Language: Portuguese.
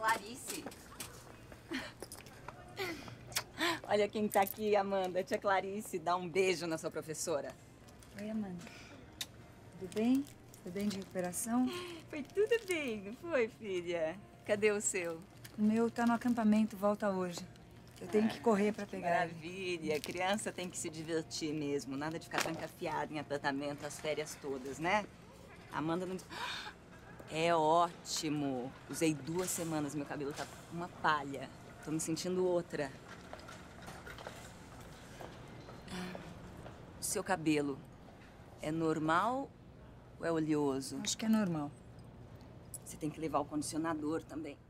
Clarice. Olha quem tá aqui, Amanda. Tia Clarice, dá um beijo na sua professora. Oi, Amanda. Tudo bem? Tudo bem de recuperação? Foi tudo bem, não foi, filha? Cadê o seu? O meu tá no acampamento, volta hoje. Eu tenho que correr pra pegar ele. Maravilha. Criança tem que se divertir mesmo. Nada de ficar trancafiada em apartamento as férias todas, né? Amanda não... É ótimo. Usei 2 semanas, meu cabelo tá uma palha. Tô me sentindo outra. O seu cabelo é normal ou é oleoso? Acho que é normal. Você tem que levar o condicionador também.